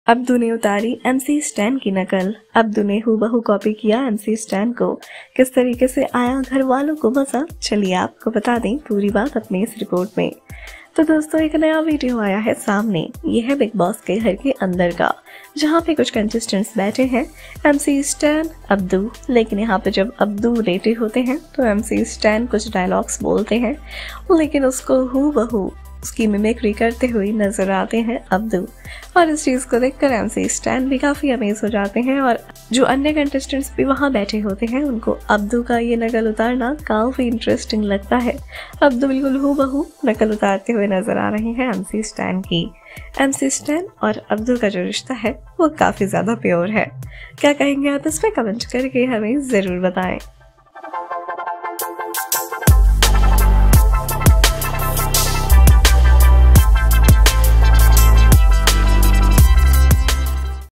Abdu ने उतारी MC Stan की नकल। अब्दू ने हूबहू कॉपी किया एमसी स्टैन को। किस तरीके से आया घर वालों को मजा, चलिए आपको बता दें पूरी बात अपनी इस रिपोर्ट में। तो दोस्तों, एक नया वीडियो आया है सामने। ये है बिग बॉस के घर के अंदर का, जहाँ पे कुछ कंटेस्टेंट्स बैठे हैं, एमसी स्टैन, अब्दू। लेकिन यहाँ पे जब अब्दू रेडी होते हैं तो एमसी स्टैन कुछ डायलॉग्स बोलते हैं, लेकिन उसको हूबहू उसकी मिमिक्री करते हुए नजर आते हैं अब्दू। और इस चीज को देखकर एमसी स्टैन भी काफी अमेज हो जाते हैं, और जो अन्य कंटेस्टेंट्स भी वहां बैठे होते हैं उनको अब्दू का ये नकल उतारना काफी इंटरेस्टिंग लगता है। अब्दू बिल्कुल हूबहू नकल उतारते हुए नजर आ रहे हैं एमसी स्टैन की। एमसी स्टैन और अब्दू का जो रिश्ता है वो काफी ज्यादा प्योर है। क्या कहेंगे आप इस पे, कमेंट करके हमें जरूर बताएं।